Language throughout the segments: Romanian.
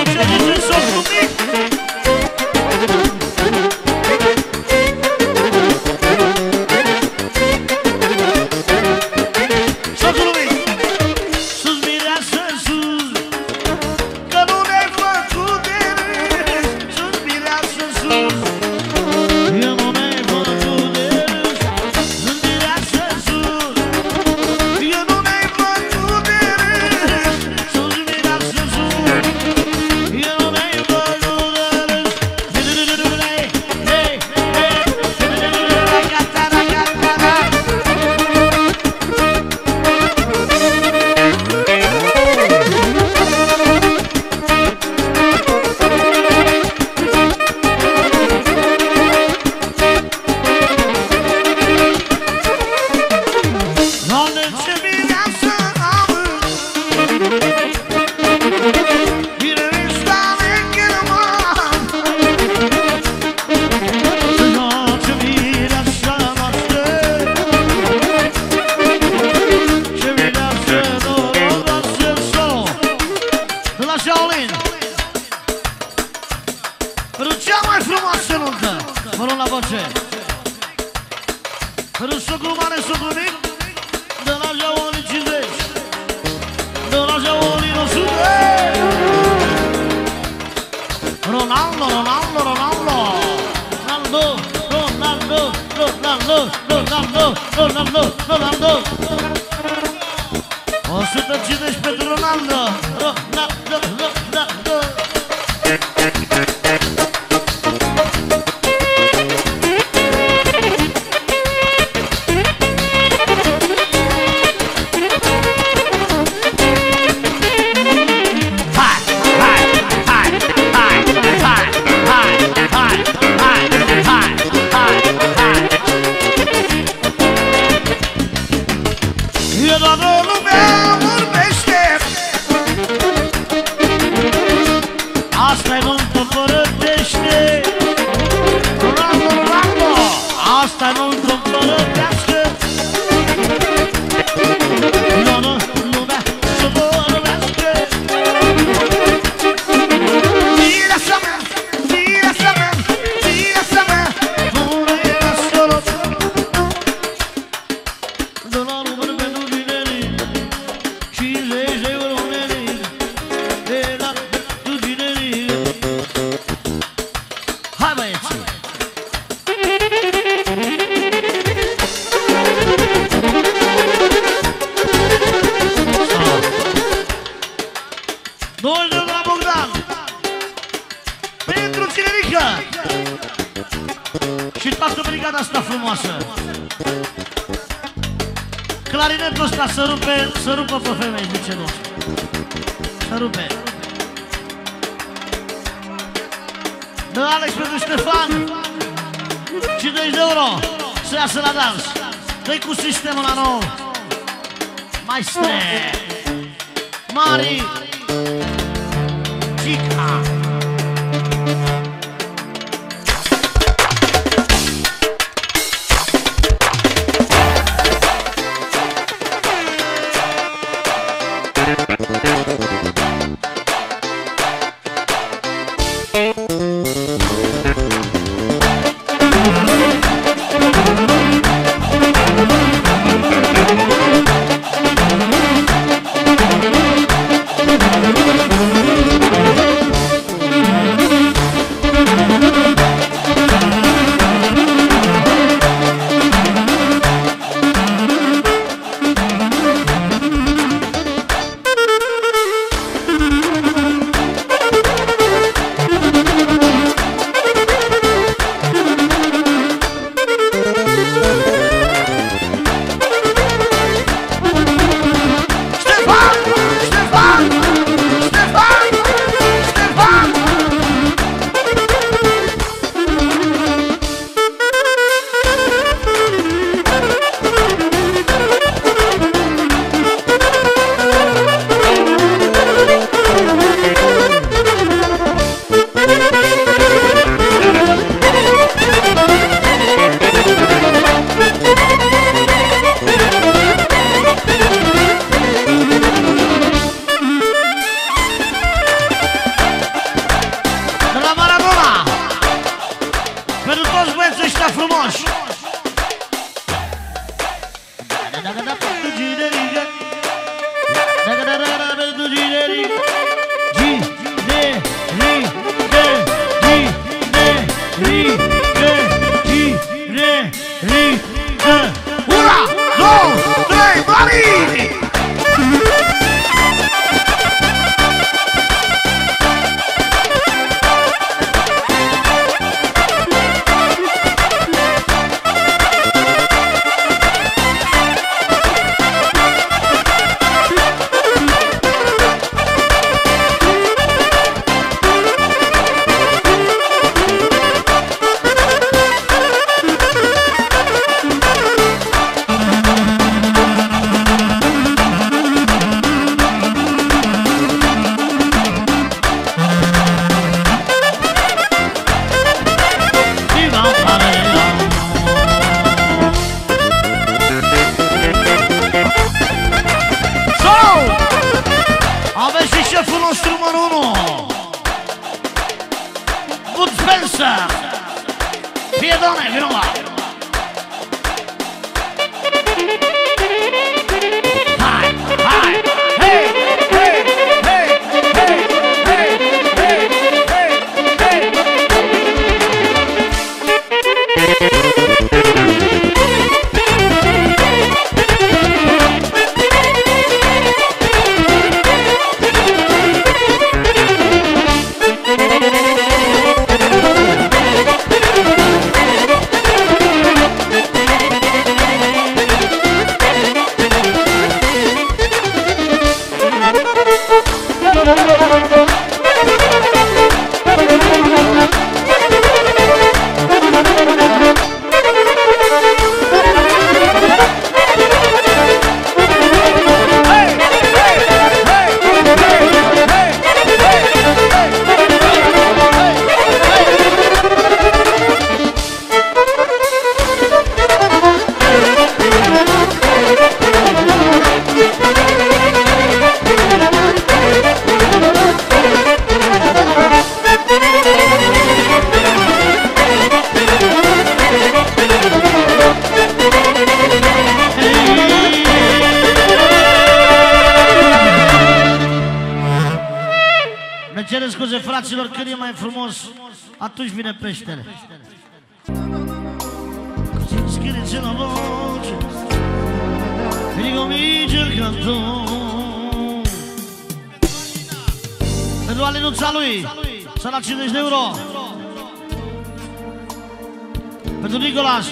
Clarinetul ăsta să rupă pe femei, zice nu. Să rupe. Dă Alex pentru Ștefan 50 de euro să iasă la dans. Dă-i cu sistemul la nou. Maestre Mari Cica. mai frumoși. Una, două, trei, mari! Fraților, când e mai frumos, atunci vine peștele. Così scherzi la voce, e ricomincia il canto. Pentru Alinuța lui, s-a luat 50 de euro. Pentru Nicolas,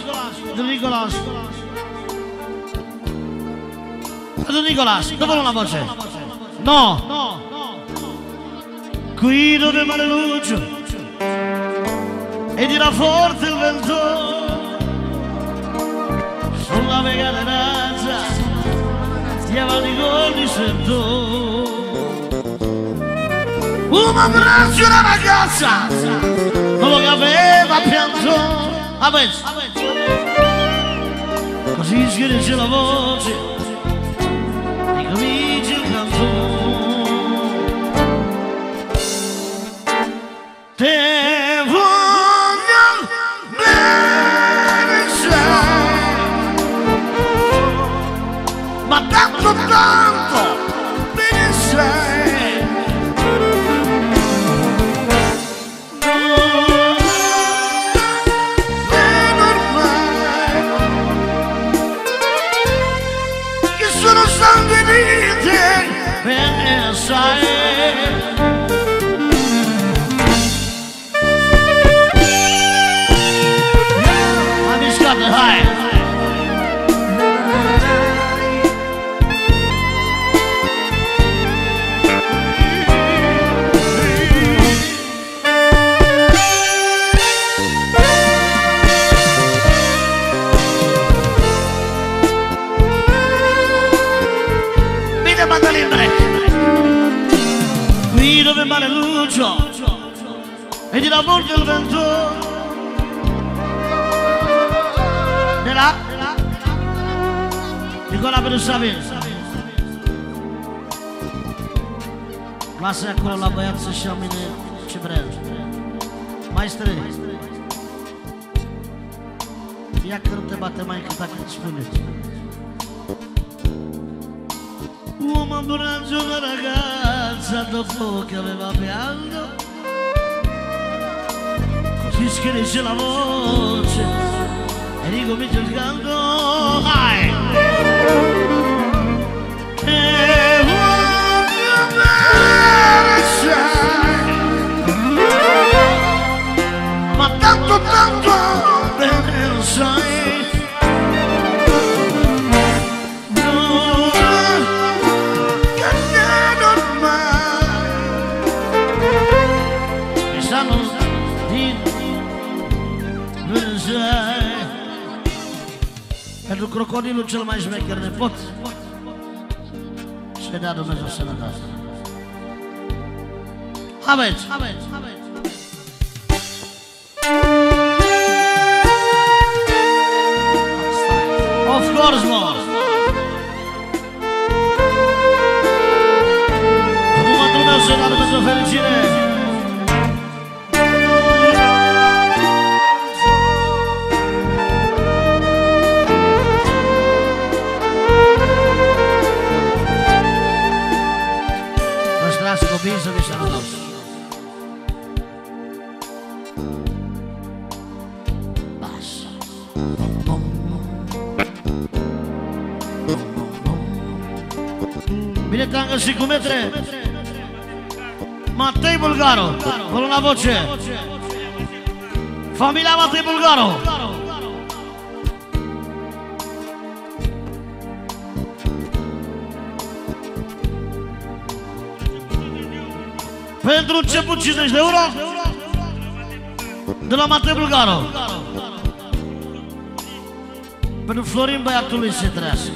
pentru Nicolas, dă-vă la voce. No! Qui dove mare luce e tira forte il vento sulla vega razza ti avanti con il sento un abbraccio una ragazza non lo che aveva pianto così schiarisce la voce e comincia il canto. Te voglio bene, sai, ma tanto, tanto bene sai. Non è ormai che sono sanguinite, bene sai. Qui dove mare luce e di lavoro del vento. De là Nicola per sapere. Lasă acolo la băiat să-și ia mine ce vrea. Maestre Ia că nu te bate mai cât dacă îți spune. Un abbraccio una ragazza dopo che aveva pianto, così schiarisce la voce e ricomincia il canto. Vai! E voglio bene sai, ma tanto tanto bene lo sai. Pentru crocodilul cel mai șmecher nepot și dea Dumnezeu sănătate. Aveți! Of course, mă! Acum Dumnezeu să dea Dumnezeu fericire! Copiii să fie sănătoși. Basta. Bine te-am găsit cu metre. Matei Bulgaru, acolo la voce. Familia Matei Bulgaru. Pentru început 50 de euro de la Matei Bulgaru. Pentru Florin băiatului se trăiască.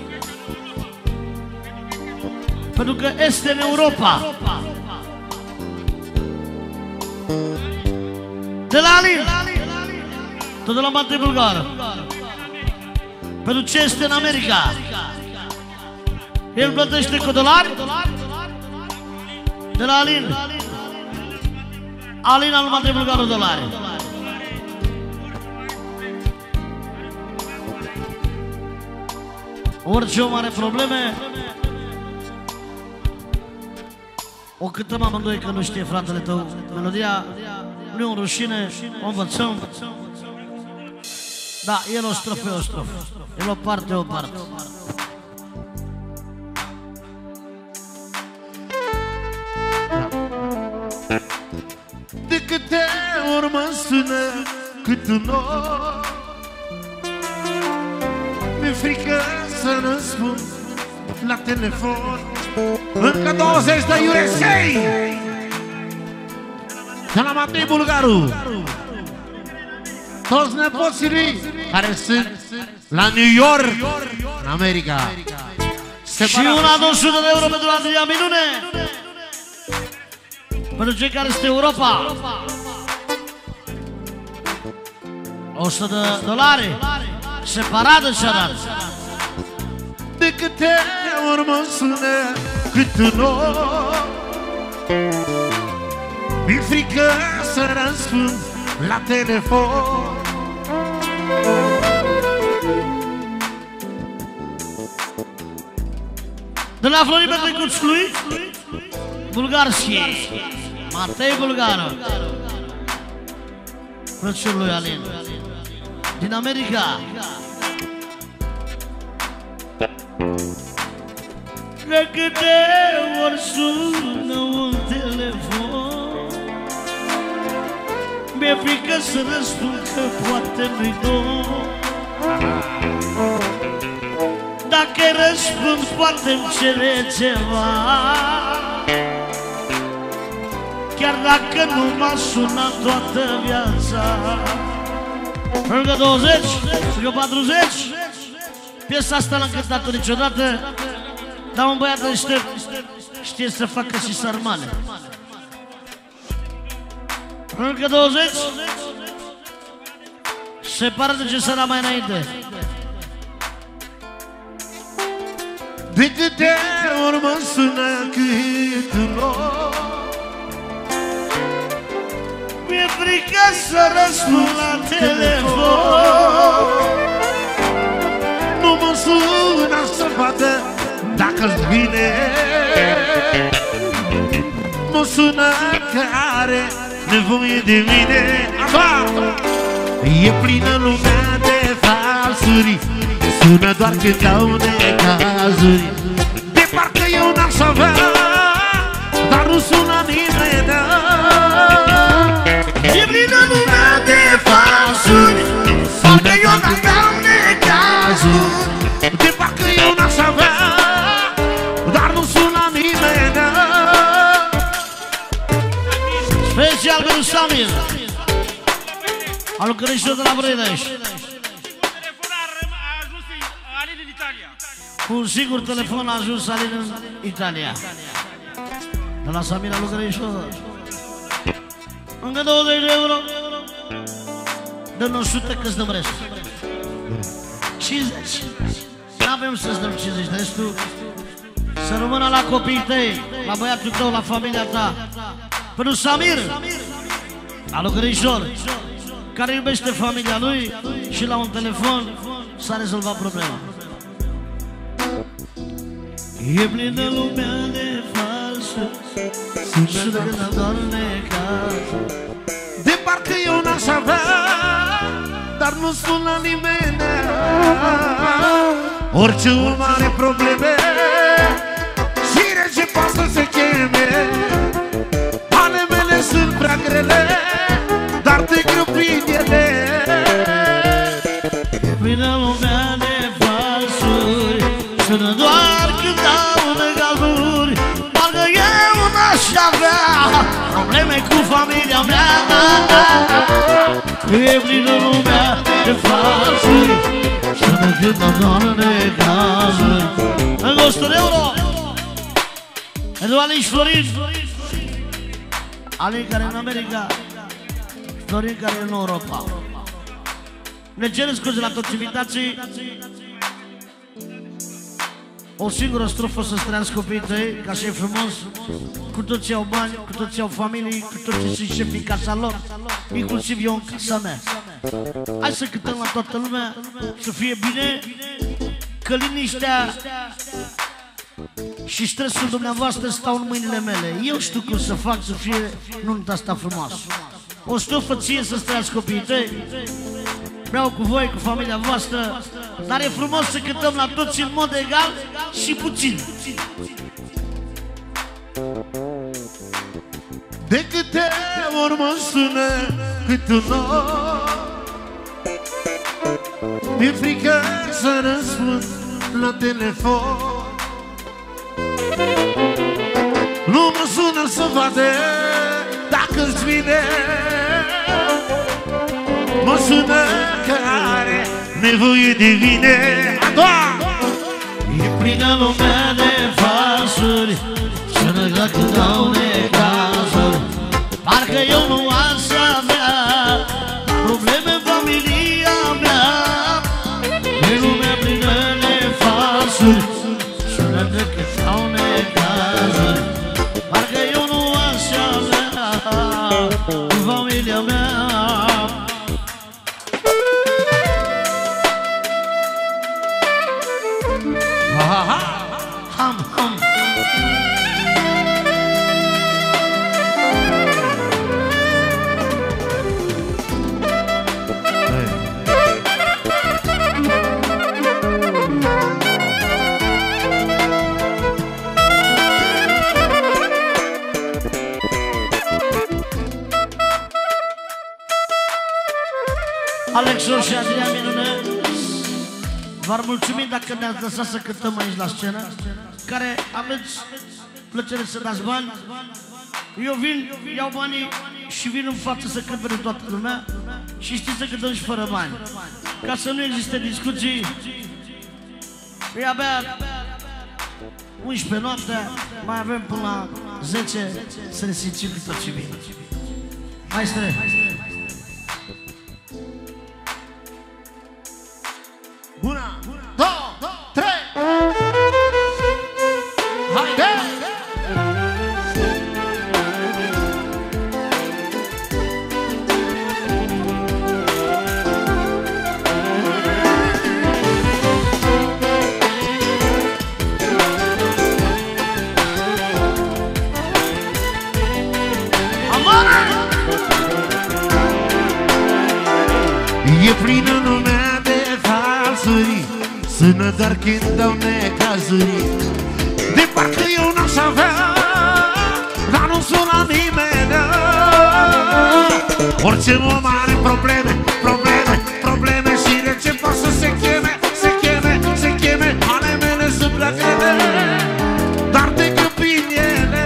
Pentru că este în Europa. De la Alin. Tot de la Matei Bulgaru. Pentru ce este în America. El plătește cu dolari. De la Alin. Alin al Matei Bulgaru dolari. Orice om are probleme, o cântăm amândoi că nu știe fratele tău melodia, nu e o rușine, o învățăm. Da, el o strofă, o strofă. El o parte, o parte. De câte ori mă sună cât un om, mi-e frică să răspund la telefon. Încă 20 de USA de la Matei Bulgaru. Toți nepoții lui care sunt la New York, în America. Și una 200 de euro pentru Adrian Minune. Pentru cei care sunt în Europa, 100 de dolari separat de cealaltă. De câte ori mă sună cât un om, mi-e frică să răspund la telefon. De la Florin Petrecuț lui Bulgarski, Matei Bulgaru, frățiul lui Alin, din America. De câte ori sună un telefon, mi-e frică să răspund că poate nu-i dor. Dacă răspund poate-mi cere ceva, chiar dacă nu m-a sunat toată viața. Încă 20, încă 40. Piesa asta l-am cântat-o niciodată, dar un băiat deștept știe să facă și sarmale. Încă 20. Separă de ce săra mai înainte. De câte ori mă sună cât un om, mi-e frică să răspund la telefon. Nu mă sună să vadă dacă-ți vine. Mă sună că are nevoie de mine. E plină lumea de falsuri, sună doar când au necazuri. De parcă eu n-aș avea, dar nu sună nimeni. E plină lumea de falsuri, parcă eu n-am necazuri. De parcă eu n-aș avea, dar nu sună nimeni. Special pentru Samir, al Crăciunului de la Brăileș. Cu un singur telefon a ajuns Alin în Italia. De la Samir al Crăciunului. Încă 20 de euro. Dă-ne 100 că-ți dăm restul. 50. N-avem să-ți dăm 50, restul să rămână la copiii tăi, la băiatul tău, la familia ta. Pentru Samir, al Crăciun, care iubește familia lui și la un telefon s-a rezolvat problema. E plină lumea de falsuri, sună când doar necazuri. De parcă eu n-aș avea, dar nu sună nimeni. Orice om are probleme și rege poate să se cheme. Ale mele sunt prea grele, dar te greu prin ele. E plină lumea de falsuri, sună doar când dau necazuri. Parcă eu n-aș avea probleme cu familia mea. E plină lumea de falsuri, sună când dau doar necazuri. Încă 100 de euro pentru Alin și Florin. Alin care e în America, Florin care e în Europa. Ne cerem scuze la toți invitații. O singură strofă să străiască copiii tăi, ca și e frumos. Cu toții au bani, cu toții au familii, cu toții sunt șefi în casa lor, inclusiv eu în casa mea. Hai să cântăm la toată lumea, să fie bine, că liniștea și stresul dumneavoastră stau în mâinile mele. Eu știu cum să fac să fie nunta asta frumoasă. O strofă ție să străiască copiii tăi. Vreau cu voi, cu familia voastră, dar e frumos să cântăm la toți în mod egal și puțin. De câte ori mă sună cât un om, mi-e frică să răspund la telefon. Nu mă sună să vadă dacă-ți vine. Mă sună că are nevoie de mine. E plină lumea de falsuri, sună că când dau necazuri. Parcă eu nu aș avea probleme în familia mea. E lumea plină de falsuri, sună că când dau necazuri. Parcă eu nu aș avea familia mea. Ham, ham. Alexor și Adrian Minune, v-ar mulțumi dacă ne-ați lăsat să cântăm aici la scenă, care aveți plăcere să dați bani. Eu vin, iau banii și vin în față să cânt pentru toată lumea și știți să cântăm și fără bani. Ca să nu existe discuții, e abia 11 noaptea, mai avem până la 10 să ne simțim cu tot ce vine. Maestre! Una, două, trei! Haide! sună doar când dau necazuri. De parcă eu n-aș avea, dar nu sună nimeni. Orice om are probleme, probleme, probleme și de ce poate să se cheme, se cheme, se cheme. Ale mele sunt prea grele, dar de câmpin ele.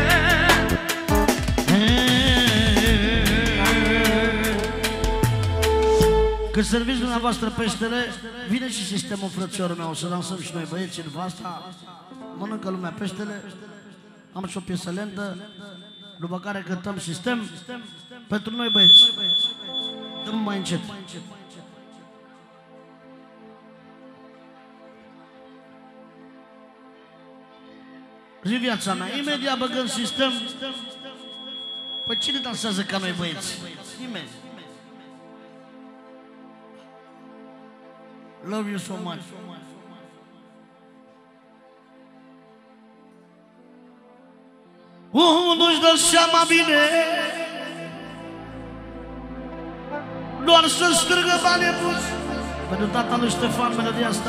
Când serviți dumneavoastră peștele, vine și sistemul frățiorul meu. O să dansăm și noi băieții după asta. Mănâncă lumea peștele. Am și o piesă lentă, după care cântăm sistem pentru noi băieți. Dăm mai încet. Zi viața mea, imediat băgăm sistem. Păi cine dansează ca noi băieți? Nimeni. Love you so much. Nu-și dă seama bine, doar să strângă banii puși. Pentru tata lui Ștefan, melodia asta.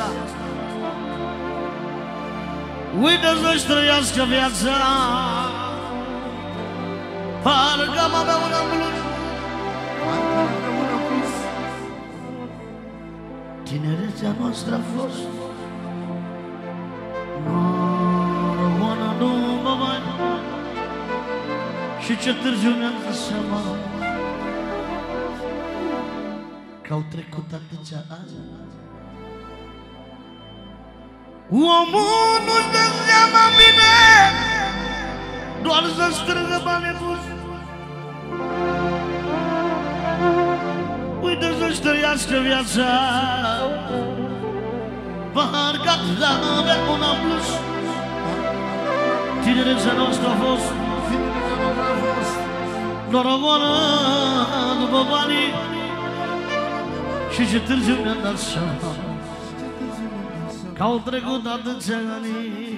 Uite să-și trăiască viața, parcă am avea un plus. Tinerețea noastră a fost și ce târziu ne-am dat seama că au trecut atâția ani. Omul nu-și dă seama bine, doar să strângă banii puși. Uite să-și trăiască viața, parcă avea un plus. Tinerețea noastră a fost doar o goală după banii și ce târziu mi-am dat seama că au trecut atâția ani.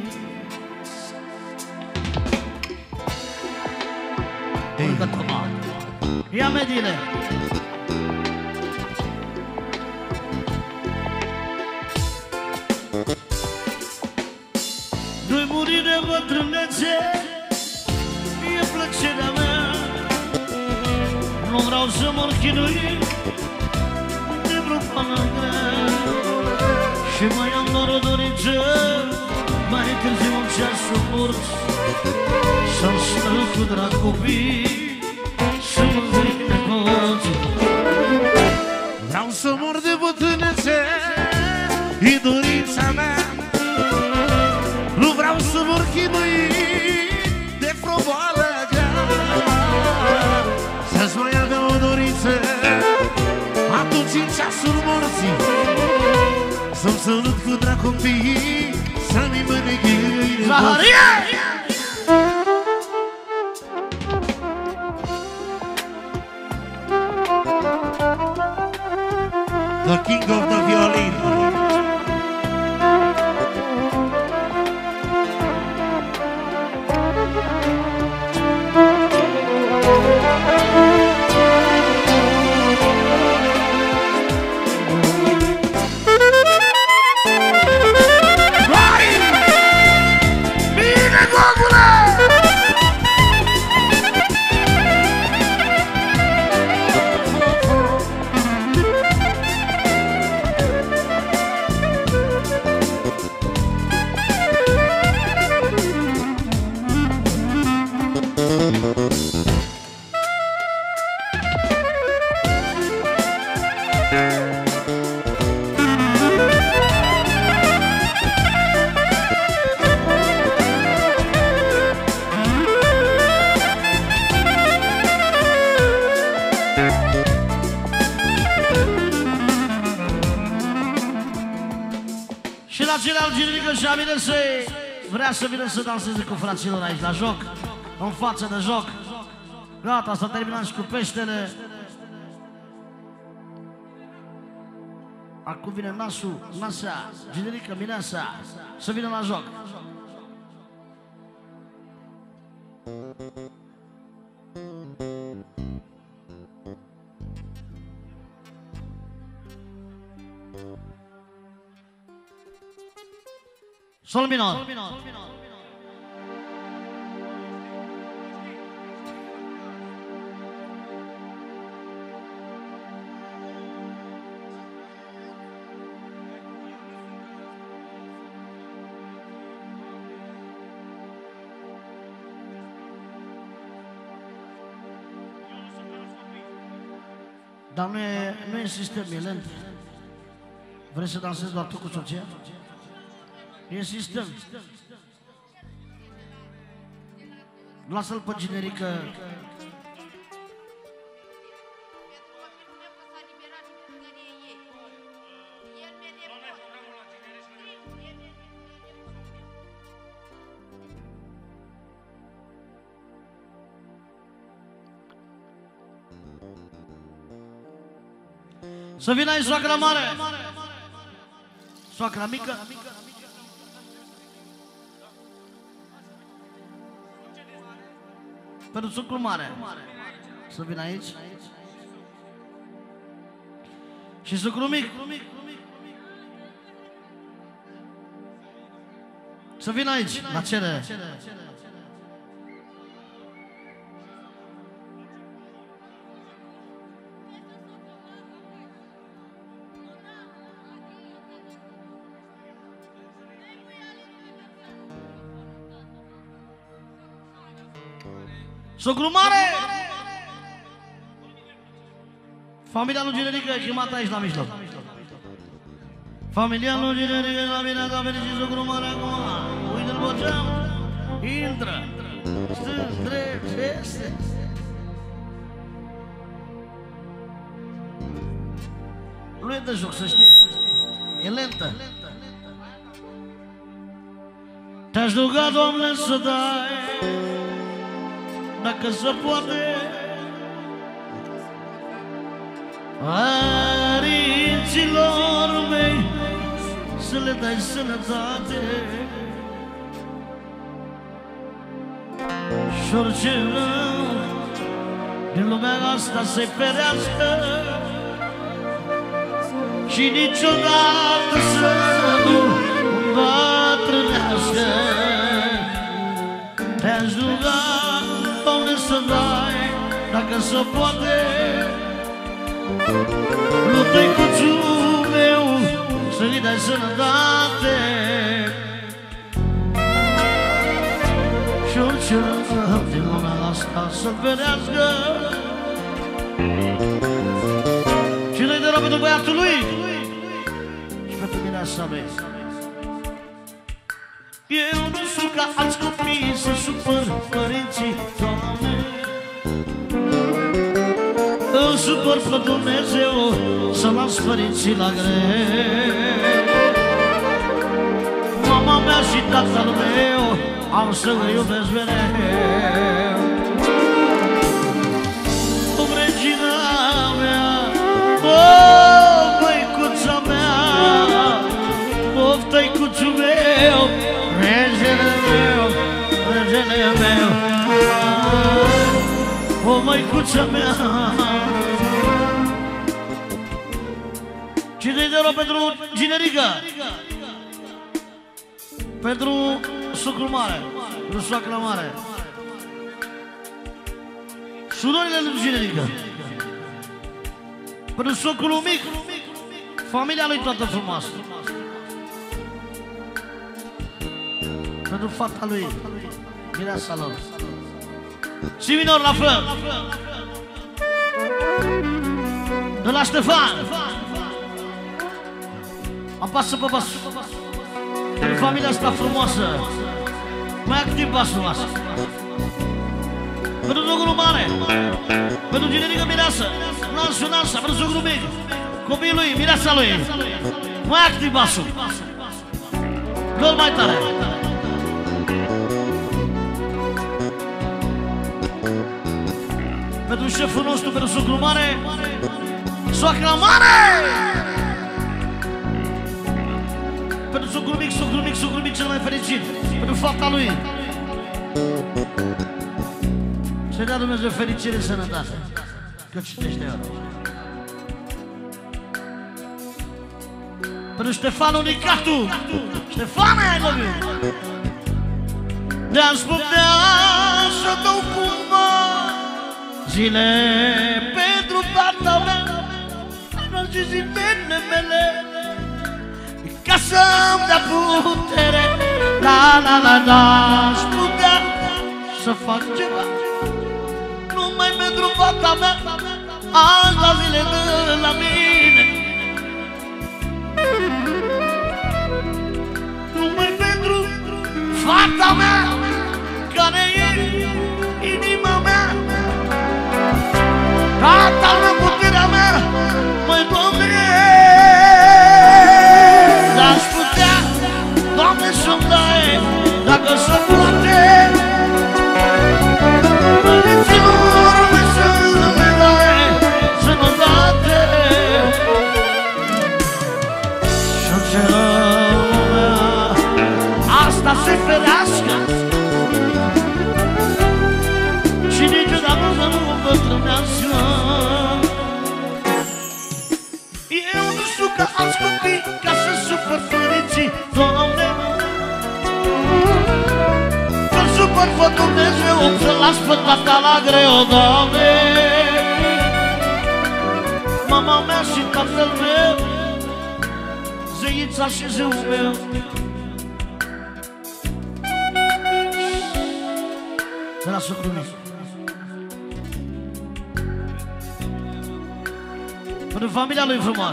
Urcă Toma, ia medile. Nu-i muri de bătrânețe, e plăcerea mea. Nu vreau să mor chinuit de vreo pană grea. Și mai am doar o dorință, mai târziu în ceasul mort, să-mi stau cu drag copii, să mă zic nepoții. Vreau să mor de bătrânețe, e dorința mea. Nu vreau să mor chinuit de vreo boală grea. Să-ți mai avea o dorință atunci în ceasul morții, să-mi sănut cu drag copiii, să-mi mănăghii Zaharia! The king of the violin. Vrea să vină să danseze cu fraților aici, la joc, în față de joc. Gata, s-a terminat și cu peștele. Acum vine nasul, nasa, Generica, Mineasa, să vină la joc. Sol minor. Dar nu e sistem, e lent. Vrei să dansezi doar tu cu soția? E sistem. Lasă-l pe generică. Să vină aici soacra mare, soacra mică. Pentru sucru mare. Să vină aici. Și sucru mic. Să vină aici, la cerere. Socru mare! Familia lui Generică e chemată aici la mijloc. Familia lui Generică la mine a venit și socru mare acum. Uite-l boceam. Intră. Stâng, drept, este. Nu e de joc, să știi. E lentă. Te-aș ruga, Doamne, să dai, dacă se poate, părinților mei să le dai sănătate și orice rău din lumea asta să-i ferească și niciodată să nu îmbătrânească. Te-aș ruga, Doamne, să dai, dacă se poate, lui tăicuțul meu să-i dai sănătate și orice rău din lumea asta să-l ferească. Și noi de rog pentru băiatul lui și pentru mireasa lui. Eu nu sunt ca alți copii să supăr părinții, Doamne, îl supăr pe Dumnezeu să las părinții la greu. Mama mea și tatăl meu am să îi iubesc mereu. O, regina mea, o, băicuța mea, of, tăicuțul meu, regele meu, regele meu, o, măicuța mea. Cine-i de rog pentru Generică? Pentru sucru mare, pentru soacra mare. Surorile lui Generică. Pentru socrul mic, familia lui toată frumoasă. Pentru fata lui, mireasa lor. Și minor la fel. De la Ștefan. Apasă pe bas. Pentru familia asta frumoasă. Mai activ basul asta. Pentru socrul mare, pentru Generică mireasă, nansul, nansa, pentru socrul mic, copiii lui, mireasa lui. Mai activ basul. Dă-l mai tare. Pentru șeful nostru, pentru socrul mare, soacra mare! Pentru socrul mic, socrul mic, socrul mic cel mai fericit. Pentru fata lui. Să-i dea Dumnezeu fericire, sănătate. Că citește eu. Pentru Ștefan Unicatu. Ștefan, I love you. De-aș putea să dau cumva zile pentru partea mea, și zilele mele, ca să-mi dea putere. Aș putea să fac ceva numai pentru fata mea, azi la zile de la mine. Numai pentru fata mea, care e inima mea, tata mea, puterea mea, măi, Doamne, aș putea, Doamne, să-mi dai, dacă se poate, părinților mei să-mi dai sănătate și-o ceră lumea asta se ferească și niciodată să nu îmbătrânească. Eu nu știu ca alți copii ca să supăr părinții, Doamne, să-l supăr pe Dumnezeu, să-l las pe tata la greu, Doamne. Mama mea și tatăl meu, zeița și zeul meu, de la socrul meu. Pentru familia lui frumos,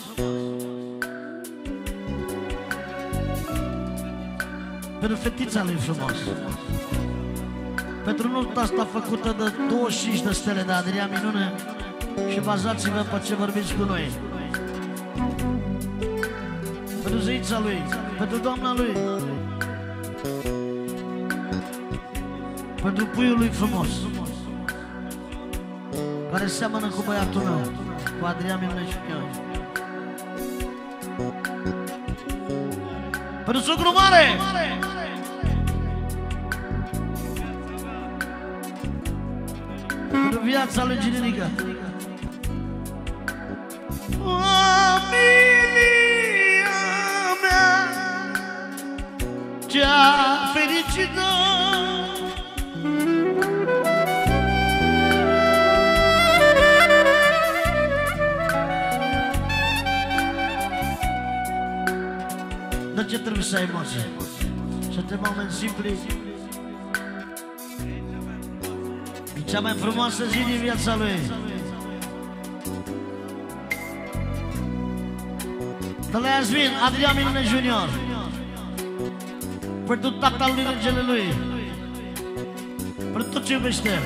pentru fetița lui frumos, pentru nota asta făcută de 25 de stele de Adrian Minune. Și bazați-vă pe ce vorbiți cu noi. Pentru zeița lui, pentru doamna lui, pentru puiul lui frumos, care seamănă cu băiatul meu, cu Adrian Minune și eu. Pentru socru mare, pentru viața lui Ginerica, familia mea cea fericită. De ce trebuie să ai emoții? Să te oameni simpli. E cea mai frumoasă zi din viața lui. De la Iasmin, Adrian Minune Junior, pentru tatăl lui, regele lui, pentru tot ce iubește,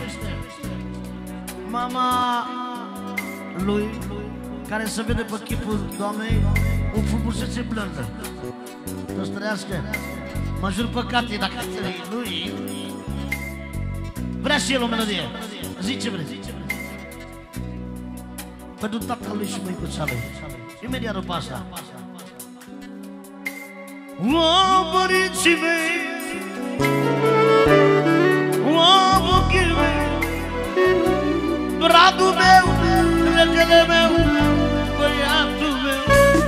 mama lui, care se vede pe chipul Doamnei o frumusețe blândă. Să-ți trăiască. Mă jur păcate dacă lui vrea și el o melodie. Zici ce vrei. Pentru tatăl lui și măicuța lui. Imediat după asta. O, părinții mei, o, ochii mei, bradul meu, regele meu, băiatul meu,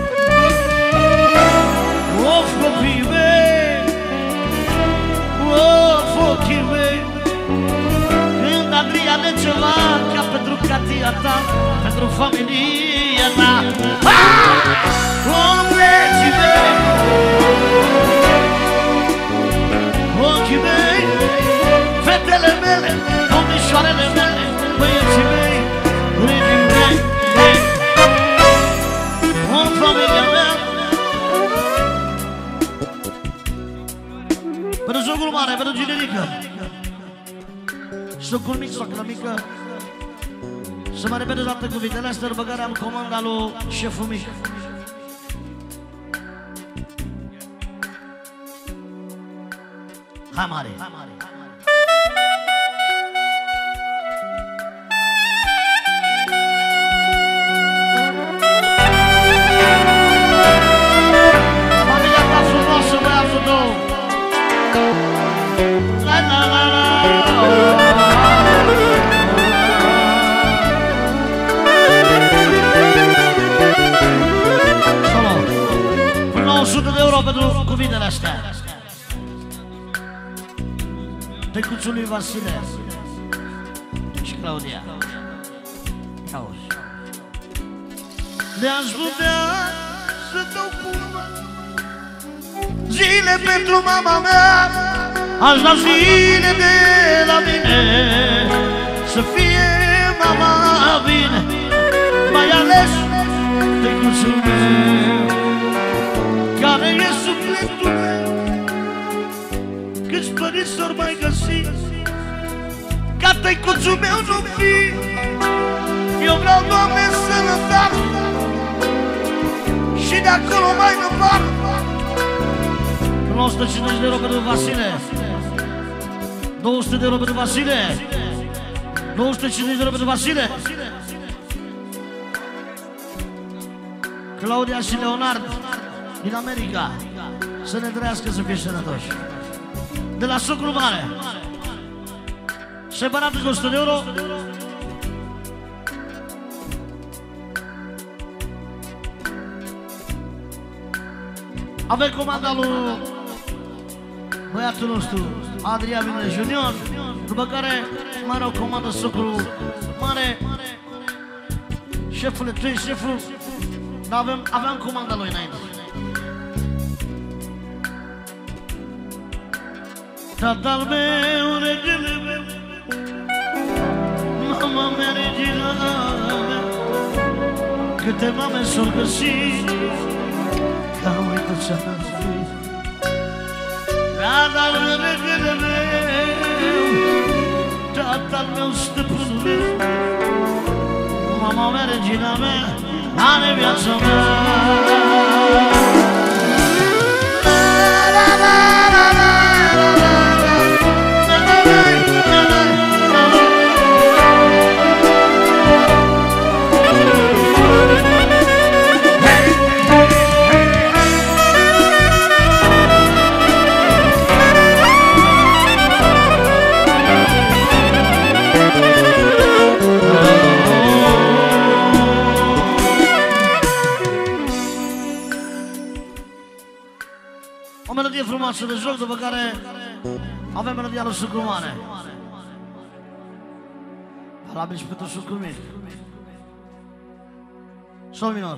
of, copii mei, of, ochii mei, când Adriane ceva ca pentru catia ta, pentru familia ta. O, băieții mei, ochii mei, fetele mele, domnișoarele mele, băieții mei, regii mei, o, familia mea. Pentru socrul mare, pentru Ginerica, socrul mic, socră mică, să mă repede toate cuvintele astea, după care am comanda lui șeful mic. Hai mare! Familia ta frumoasă, băiatul tău! La la la la! Solo! euro pentru cuvintele astea. Tăicuțul lui Vasile și Claudia. Auzi. De-aș putea să dau cumva zile pentru mama mea, aș da zile de la mine, să fie mama bine, mai ales tăicuțul meu, care e sufletul meu. Câți părinți s-or mai găsi ca tăicuțul meu nu fi. Eu vreau, Doamne, sănătate și de acolo mai departe. 150 de euro pentru Vasile, 200 de euro pentru Vasile, 250 de euro pentru Vasile, Claudia și Leonard din America, să ne trăiască, să fie sănătoși. De la Socru Mare, separat cu 100 de euro. Avem comanda lui băiatul nostru, Adrian Vine Junior, după care mai are o comandă Socru Mare. Șefule, tu ești șeful, dar aveam comanda lui înainte. Tatăl meu, regele meu, mama mea, regina mea, câte mame s-or găsit, că am uitat ce-am zis. Tatăl meu, regele meu, tatăl meu, stăpânul meu, mama mea, regina mea, are viața mea. O melodie frumoasă de joc, după care avem melodia lui Socru Mare. Valabil și pentru Socru Mic. Sol minor.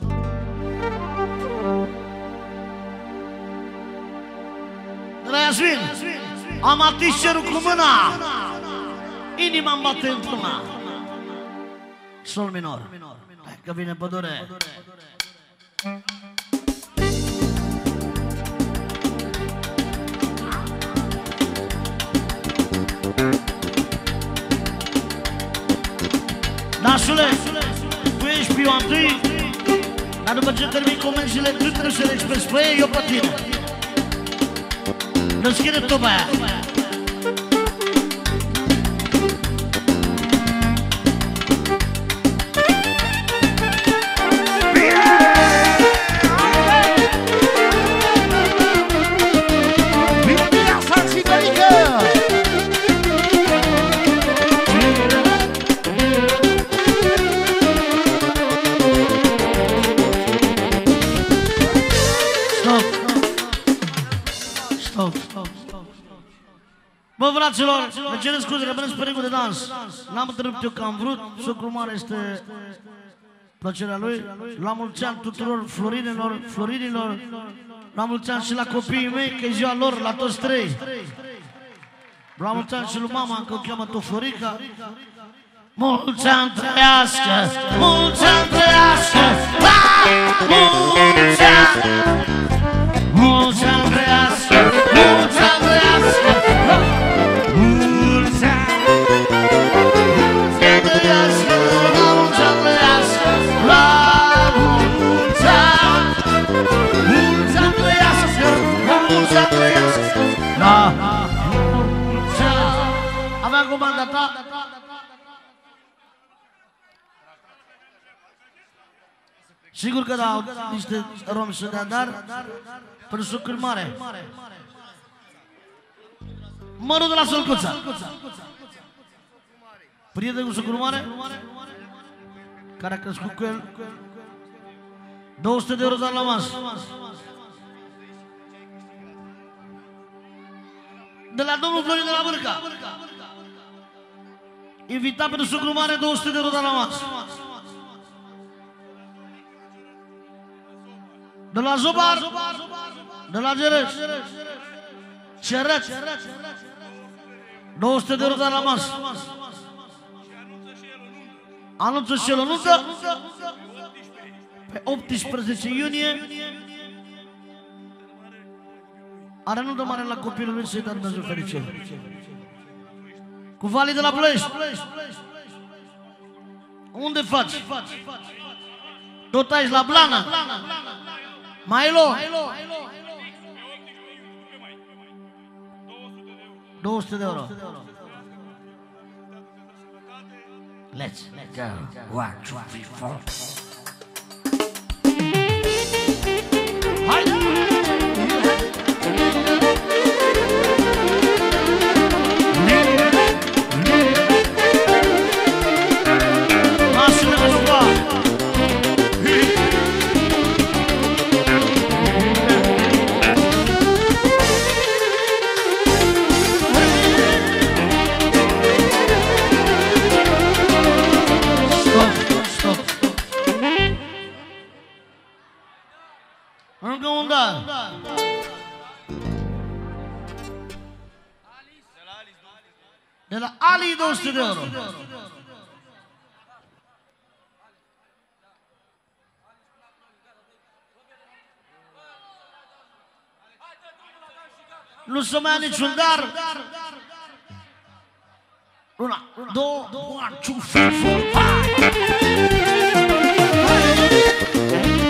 De la Iasmin, am atins cerul cu mâna, inima-mi bate într-una. Sol minor. Hai că vine pădure. Nașule, tu ești piu întâi, dar după ce termin comenzile, tu trebuie să le expresi pe ei, eu pe tine. Deschide toba aia. Bă, fraților, vă cer scuze că vedeți pe regul de dans. N-am întrerupt eu că am vrut. Socru Mare este plăcerea lui. La mulți ani tuturor florinilor. La mulți ani și la copiii mei, că e ziua lor, la toți trei. La mulți ani și lui mama, că o cheamă tot Florica. Mulți ani trăiască, mulți ani trăiască, mulți ani, mulți ani trăiască, mulți ani trăiască. Avea comanda ta. Sigur că da, niște romi să dea, dar pentru Socru Mare. Mărul de la Sălcuța. Prieten cu Socru Mare, care a crescut cu el. 200 de euro doar la masă. De la domnul Florin de la Vârca. Invitat pentru sucru mare, 200 de euro de la masă. De la Zobar, de la Gereș, Cereț, 200 de euro de la masă. Anunță și el o nuntă pe 18 iunie. Are nuntă mare la copilul lui, să-i dea Dumnezeu fericire. Cu Vali de la Ploiești. Unde faci? Tot aici la Blana. Mailo. 200 de euro. Let's go. 1, 2, 3, 4. Hai! Încă un da. De la Ali 200 de euro. Nu se mai ia niciun dar. 1, 2, 1, 2, 3, 4, 5.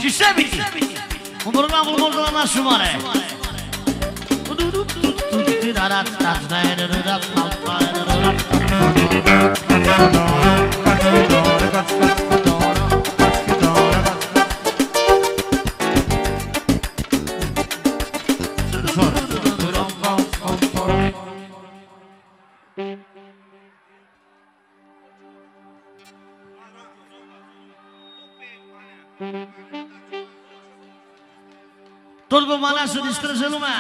și Sebi. Un program frumos de la nașul mare. Tot pe manea să distreze lumea.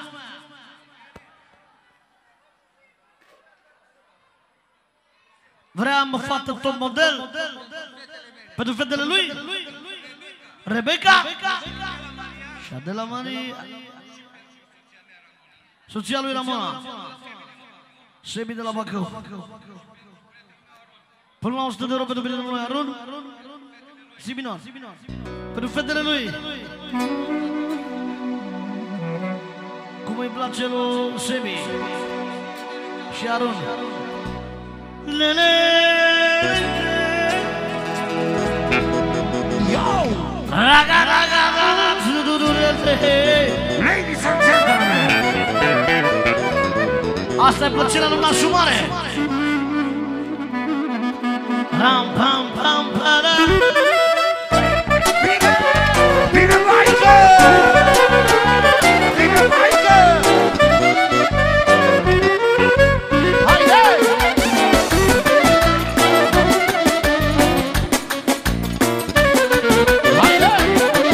Vrea o fată top model pentru fetele lui Rebecca și Adela Maria, soția lui Ramona, Sebi de la Bacău. Până la 100 de euro pentru prietenul lui Arun Sibinon, pentru fetele lui. Cum îi place lui Sebi și Arun. Ladies and gentlemen, asta e plăcerea lui nașul mare. Ram pam pam para. Bine Maică! Bine Maică! Hai, hai! Hai, hai!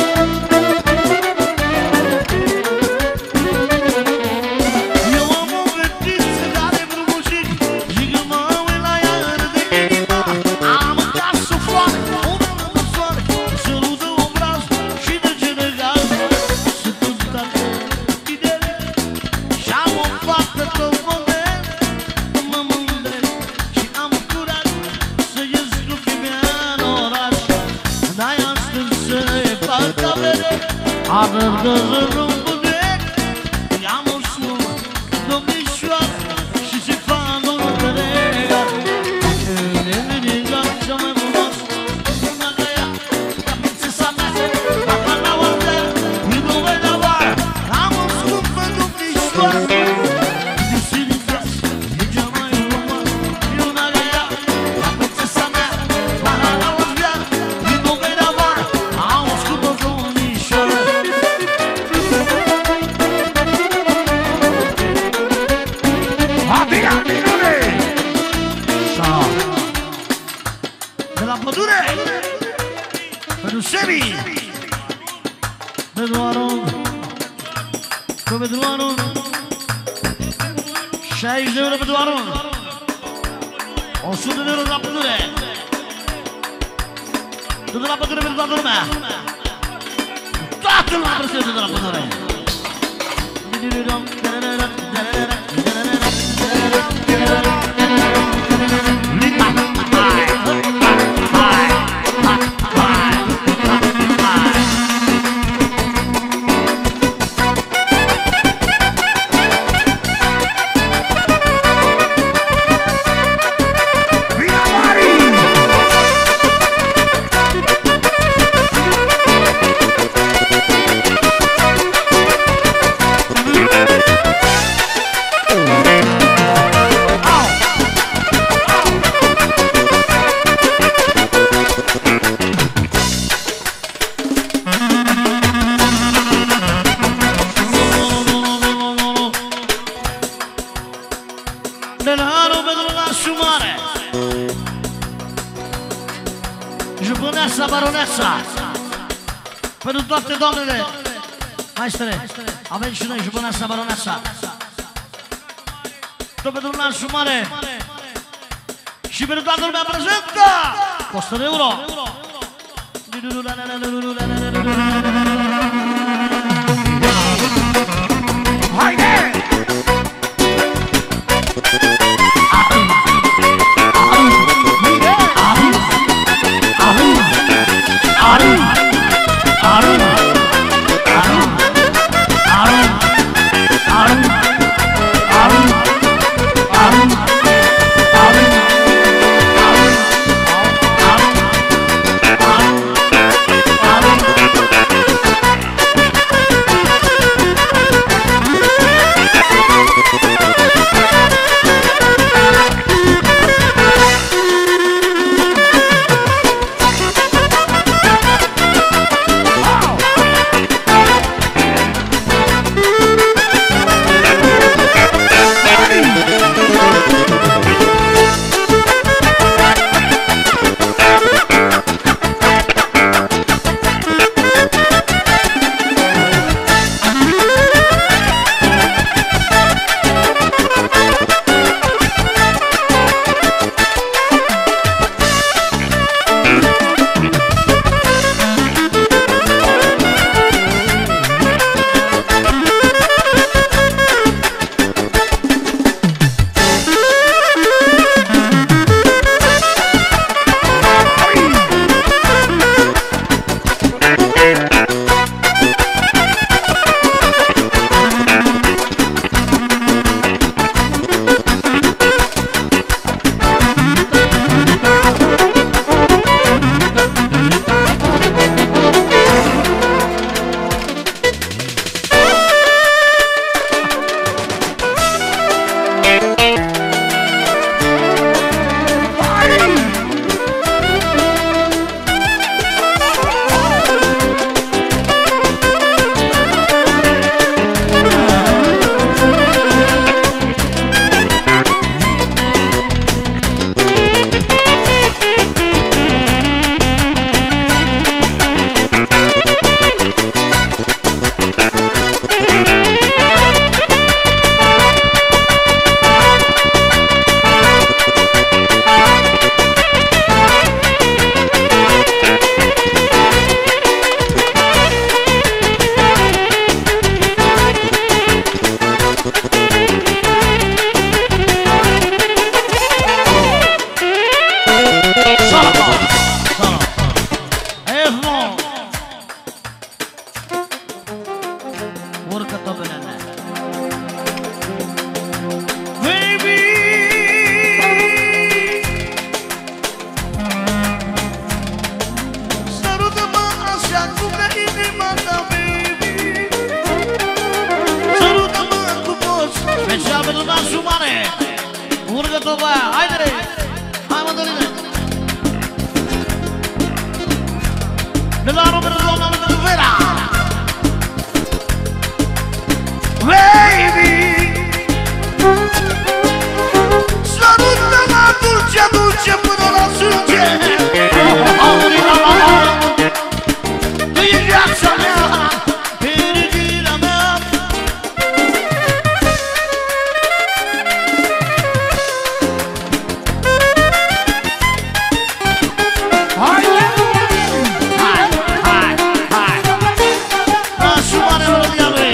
Eu am o fetiță care frumușic și când mă uit la ea râde inima. Am în casă foame, una lângă soare, sărută un braț și de ce de gaz. Sunt un tată idele și am o fată tot model. Mă mândresc și am curaj să ies cu fimea în oraș. De-aia stând să-i fac avere, atât că să nu putem. I-am o slumă, domnișoară și se fac un regal. Neveniga cea mai frumoasă, una ca ea, ca prințesa mea, papa la oartă, nu mă vei da vară. Am o scumpă domnișoară, de siricați, e cea mai frumoasă, și una ca ea, ca prințesa mea, papa la oartă, nu mă vei da vară. Am o scumpă domnișoară. Adică, minune! De la pădure pentru Sebi, pentru Arun, pentru Arun, 60 de euro pentru Arun, 100 de euro de la pădure, tot de la pădure pentru toată lumea, toată lumea prezentă de la pădure. Bine Mari! De la Arun pentru nașul mare, jupâneasa, baroneasa, pentru toate doamnele. Maestre, avem și noi jupâneasa, baroneasa. Tot pentru nașul mare și pentru toată lumea prezentă, 100 de euro. Haide! pentru nasul mare. Urcă-tot pe aia, haide! Hai, Mădăline! De la Robert, doamna Mădăline Vera! Baby! Sărută-mă dulce, dulce până la sânge. Tu e viața mea, fericirea mea. Hai, hai, hai, hai. Nasul mare melodia lui.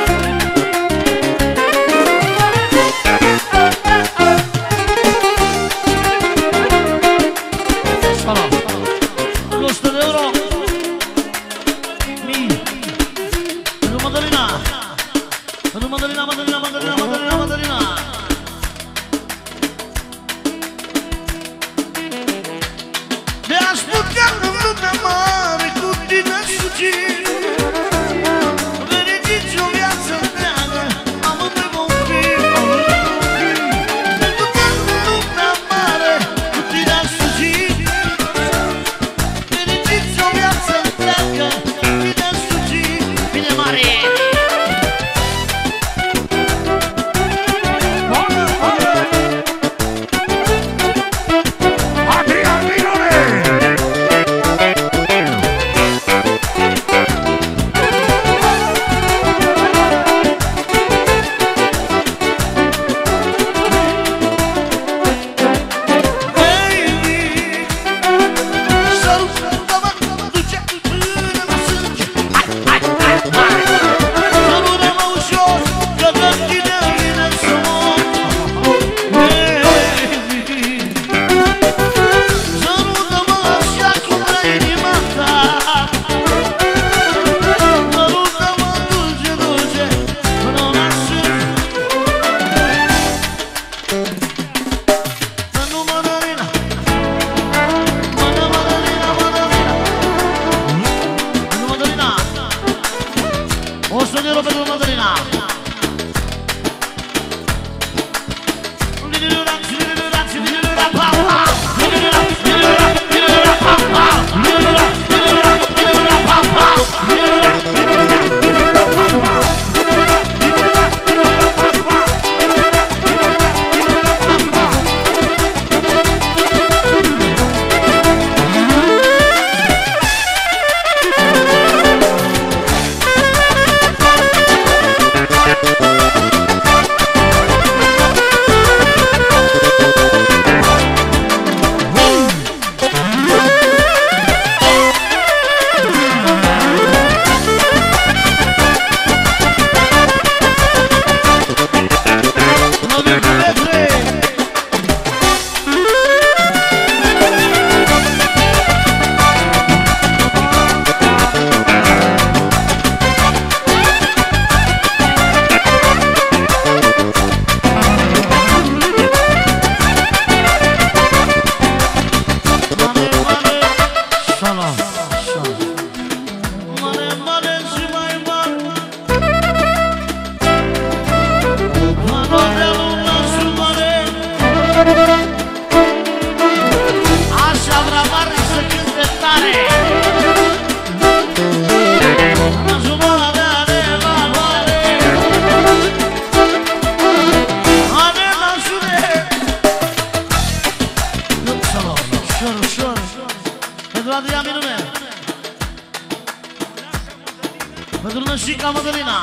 Pentru nășica Mădălina.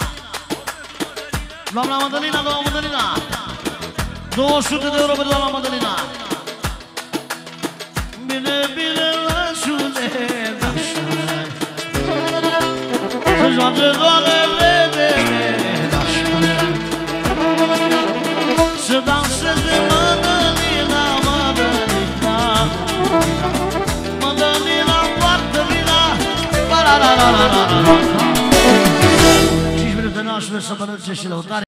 Doamna Mădălina, doamna Mădălina, 200 de euro pentru doamna Mădălina. Bine, bine, lașule, lașule, să joace doarele de lașule, să danseze Mădălina, Mădălina, Mădălina, poartă-lina, la la la la la la la. 5 minute nașule să mănânce și lăutare.